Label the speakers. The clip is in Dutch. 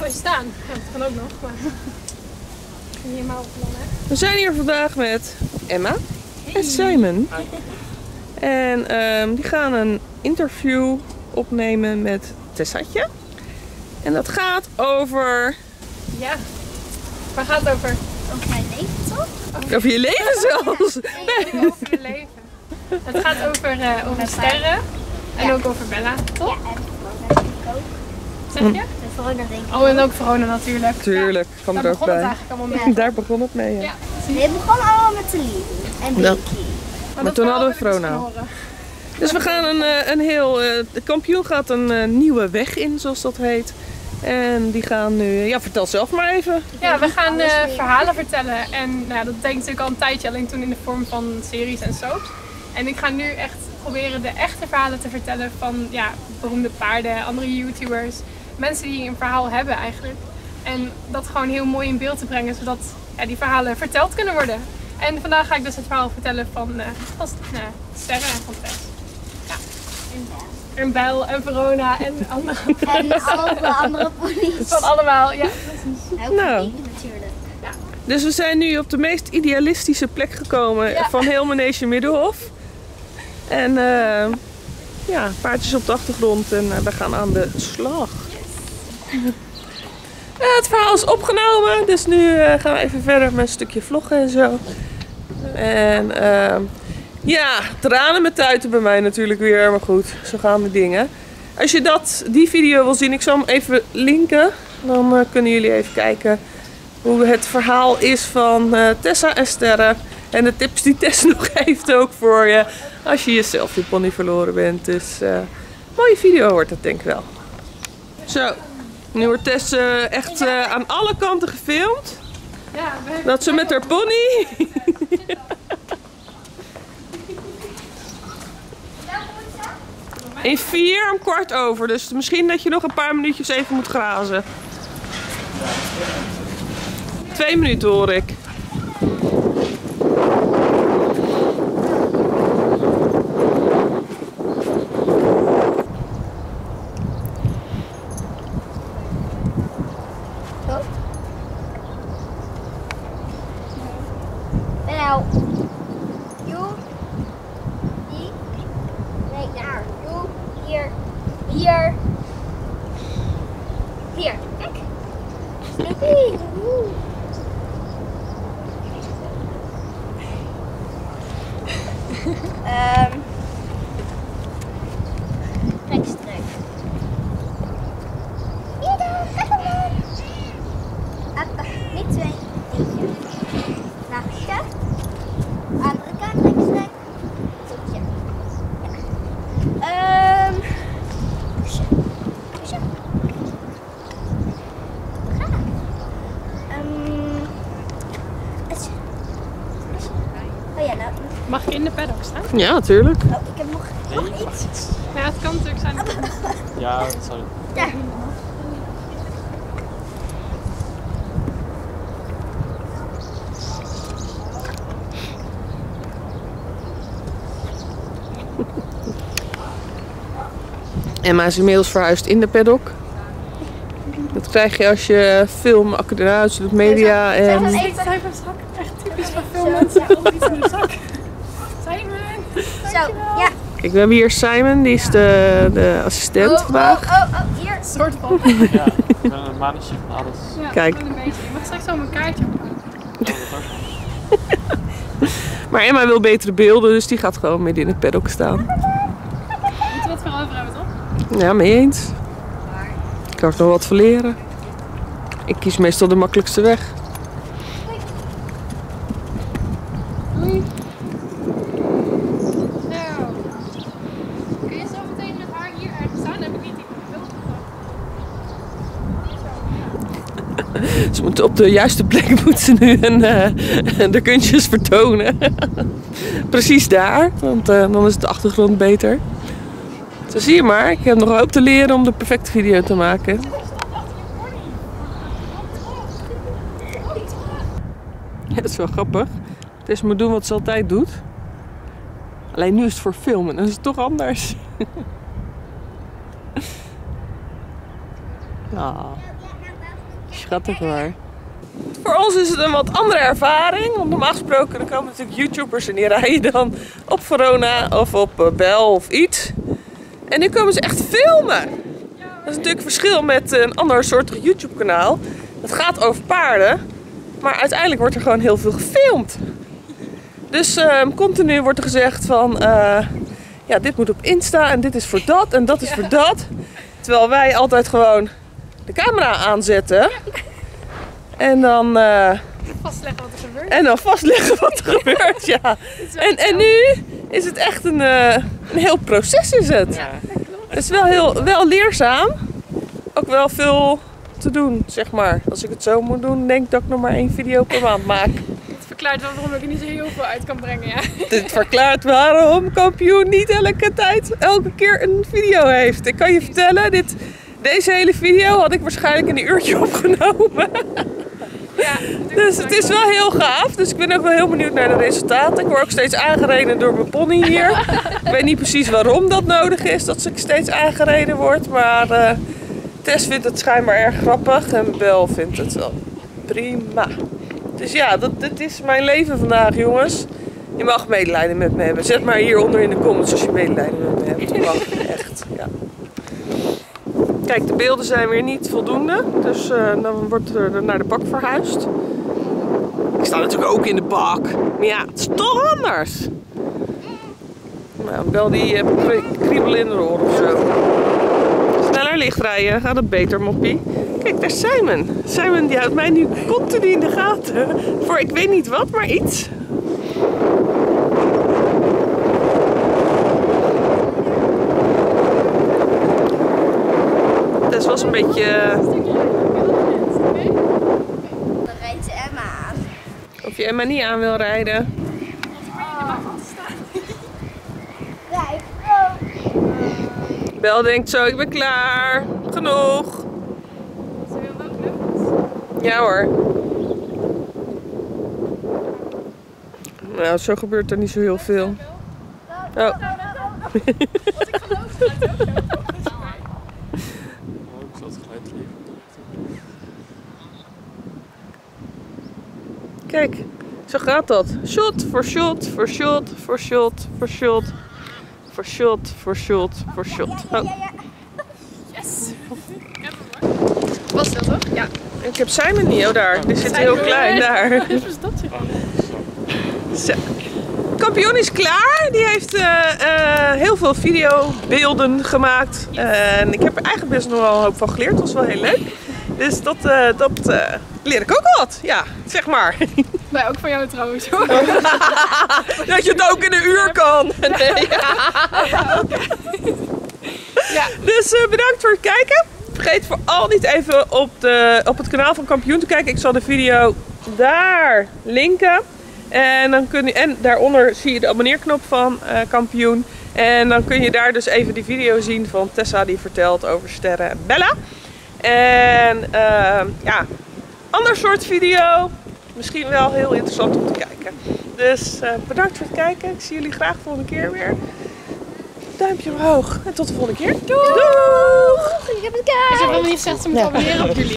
Speaker 1: mooi staan. Ja, dat kan ook nog, maar niet helemaal plannen.
Speaker 2: We zijn hier vandaag met Emma en Simon. En die gaan een interview opnemen met Tessatje. En dat gaat over...
Speaker 1: Ja, waar gaat het over?
Speaker 3: Over mijn leven, toch?
Speaker 2: Over je leven zelfs.
Speaker 1: Nee, over je leven. Het gaat over sterren en ook over Bella, toch?
Speaker 3: Ja, en corona denk ik ook.
Speaker 1: Zeg je?
Speaker 3: En corona denk ik
Speaker 1: Oh, en ook corona natuurlijk.
Speaker 2: Tuurlijk, kwam
Speaker 1: Daar
Speaker 2: er ook
Speaker 1: begon het
Speaker 2: bij.
Speaker 1: eigenlijk allemaal mee.
Speaker 2: Daar begon het mee, ja.
Speaker 1: Ja,
Speaker 3: Nee, het begon allemaal met de liefde. En
Speaker 2: Dat-
Speaker 3: Dinky.
Speaker 1: maar
Speaker 2: toen
Speaker 1: verhaal
Speaker 2: hadden we
Speaker 1: wil ik dus
Speaker 2: Vrona.
Speaker 1: horen.
Speaker 2: Dus we gaan een heel... de kampioen gaat een nieuwe weg in, zoals dat heet. En die gaan nu... Ja, vertel zelf maar even.
Speaker 1: Ja, we gaan verhalen vertellen. En nou, dat denk ik natuurlijk al een tijdje, alleen toen in de vorm van series en soaps. En ik ga nu echt proberen de echte verhalen te vertellen van beroemde paarden, andere YouTubers. Mensen die een verhaal hebben eigenlijk. En dat gewoon heel mooi in beeld te brengen, zodat die verhalen verteld kunnen worden. En vandaag ga ik dus het verhaal vertellen van Sterren en van Tess. Ja. En Bel en Verona en andere.
Speaker 3: En alle andere ponies.
Speaker 1: Van allemaal, ja.
Speaker 3: Ook
Speaker 2: Nou.
Speaker 3: Dinky natuurlijk.
Speaker 2: Dus we zijn nu op de meest idealistische plek gekomen van heel Manege Middenhof. En paardjes op de achtergrond en we gaan aan de slag. Het verhaal is opgenomen, dus nu gaan we even verder met een stukje vloggen en zo. En tranen met tuiten bij mij natuurlijk weer, maar goed, zo gaan de dingen. Als je die video wil zien, ik zal hem even linken, dan kunnen jullie even kijken hoe het verhaal is van Tessa en Sterren. En de tips die Tess nog heeft ook voor je als je jezelf je pony verloren bent. Dus mooie video wordt het denk ik wel. Zo, nu wordt Tess echt aan alle kanten gefilmd.
Speaker 1: Ja,
Speaker 2: Dat ze met haar pony... In 4 om 15:15, dus misschien dat je nog een paar minuutjes even moet grazen. 2 minuten hoor ik.
Speaker 3: Nou, joe, die, nee, daar, joe, hier, hier, hier, kijk, Snoopy, woe. Trekstrek. Hier dan, kijk hem dan. Appa, niet 2, eentje. Nachtje. Andere kant, trekstrek. Toetje. Ja. Pushen. Pushen. Ga. Pushen. Pushen. Oh ja, nou.
Speaker 1: Mag ik in de paddock staan?
Speaker 2: Ja, natuurlijk.
Speaker 3: Oh, ik heb nog iets.
Speaker 1: Ja, het kan natuurlijk zijn.
Speaker 4: Ja, dat zou
Speaker 3: Daar.
Speaker 2: Emma is inmiddels verhuisd in de paddock. Dat krijg je als je film, academisch, doet media en...
Speaker 1: Zij van zak. Echt typisch van veel mensen. Altijd iets in de zak. Simon!
Speaker 3: Zo, ja.
Speaker 2: Kijk, we hebben hier Simon, die is de assistent vandaag.
Speaker 3: Hier.
Speaker 1: Soort van.
Speaker 4: Ja, ik ben een mannetje van alles.
Speaker 1: Ja,
Speaker 2: Kijk.
Speaker 1: gewoon een beetje. Je mag straks zo mijn kaartje oppakken.
Speaker 2: Maar Emma wil betere beelden, dus die gaat gewoon midden in het paddock staan.
Speaker 1: Moeten we wat voor over hebben, toch?
Speaker 2: Ja, mee eens. Ik kan er nog wat van leren. Ik kies meestal de makkelijkste weg.
Speaker 1: Doei. Nou. Kun je zo meteen met haar hier ergens staan? Dan heb ik niet die beeld.
Speaker 2: Ze moeten op de juiste plek moeten ze nu de kunstjes vertonen. Precies daar, want dan is de achtergrond beter. Zo zie je maar, ik heb nog een hoop te leren om de perfecte video te maken. Ja, dat is wel grappig. Tess moet doen wat ze altijd doet. Alleen nu is het voor filmen, dan is het toch anders. Ja.
Speaker 5: Schattig hoor.
Speaker 2: Voor ons is het een wat andere ervaring. Want normaal gesproken dan komen natuurlijk YouTubers en die rijden dan op Verona of op Bel of iets. En nu komen ze echt filmen. Dat is natuurlijk een verschil met een ander soort YouTube kanaal. Dat gaat over paarden. Maar uiteindelijk wordt er gewoon heel veel gefilmd. Dus continu wordt er gezegd van... ja, dit moet op Insta en dit is voor dat en dat is voor dat. Terwijl wij altijd gewoon de camera aanzetten. En dan...
Speaker 1: Vastleggen wat er gebeurt.
Speaker 2: En dan vastleggen wat er gebeurt, ja. En nu is het echt een heel proces is het.
Speaker 1: Ja,
Speaker 2: Het is wel leerzaam. Ook wel veel te doen, zeg maar. Als ik het zo moet doen, denk ik dat ik nog maar 1 video per maand maak.
Speaker 1: Het verklaart wel waarom ik er niet zo heel veel uit kan brengen, ja.
Speaker 2: Dit verklaart waarom Kampioen niet elke keer een video heeft. Ik kan je vertellen, deze hele video had ik waarschijnlijk in een uurtje opgenomen.
Speaker 1: Ja,
Speaker 2: Dus het is wel heel gaaf. Dus ik ben ook wel heel benieuwd naar de resultaten. Ik word ook steeds aangereden door mijn pony hier. Ik weet niet precies waarom dat nodig is, dat ik steeds aangereden word. Maar Tess vindt het schijnbaar erg grappig en Bel vindt het wel prima. Dus ja, dit is mijn leven vandaag, jongens. Je mag medelijden met me hebben. Zet maar hieronder in de comments als je medelijden met me hebt. Dat mag echt, ja. Kijk, de beelden zijn weer niet voldoende. Dus dan wordt er naar de bak verhuisd. Ik sta natuurlijk ook in de bak. Maar ja, het is toch anders. Nou, Bel die kriebel in de oor of zo. Sneller licht rijden, gaat het beter, moppie. Kijk, daar is Simon. Simon die houdt mij nu continu in de gaten. Voor ik weet niet wat, maar iets. Tess was een beetje...
Speaker 3: Dan rijdt ze Emma aan.
Speaker 2: Of je Emma niet aan wil rijden.
Speaker 3: Kijk.
Speaker 2: Bel denkt zo, ik ben klaar. Genoeg. Ja hoor. Nou, zo gebeurt er niet zo heel veel. Oh.
Speaker 4: Ik zal het geluid geven.
Speaker 2: Kijk, zo gaat dat. Shot voor shot, voor shot, voor shot, voor shot. Voor shot, voor shot, voor shot. Oh.
Speaker 1: Yes! Was dat toch? Ja.
Speaker 2: Ik heb Simon niet, oh daar. Die zit heel klein, daar.
Speaker 1: Wat is dat?
Speaker 2: Zo. Kampioen is klaar. Die heeft heel veel videobeelden gemaakt. En ik heb er eigenlijk best nog wel een hoop van geleerd. Dat was wel heel leuk. Dus dat leer ik ook wat. Ja, zeg maar.
Speaker 1: Maar ook van jou trouwens hoor.
Speaker 2: Dat je het ook in een uur kan. Nee.
Speaker 1: Ja.
Speaker 2: Dus bedankt voor het kijken. Vergeet vooral niet even op het kanaal van Kampioen te kijken. Ik zal de video daar linken. En daaronder zie je de abonneerknop van Kampioen. En dan kun je daar dus even die video zien van Tessa die vertelt over Sterre en Bella. En ja, ander soort video. Misschien wel heel interessant om te kijken. Dus bedankt voor het kijken. Ik zie jullie graag de volgende keer weer. Duimpje omhoog. En tot de volgende keer. Doeg!
Speaker 3: Ik heb het
Speaker 1: Ik heb wel niet gezegd ze moeten abonneren op jullie.